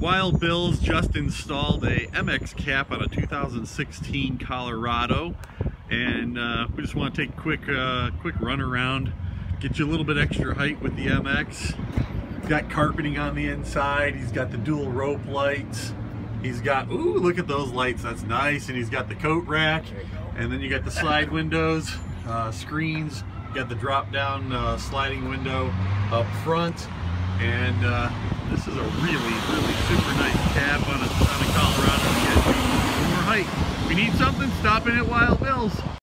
Wild Bill's just installed a MX cap on a 2016 Colorado, and we just want to take a quick run around, get you a little bit extra height with the MX. He's got carpeting on the inside. He's got the dual rope lights. He's got, ooh, look at those lights, that's nice. And he's got the coat rack, and then you got the slide windows, screens. You got the drop down sliding window up front. And this is a really super nice cab on a Colorado to get you more height. If you need something, stop in at Wild Bill's.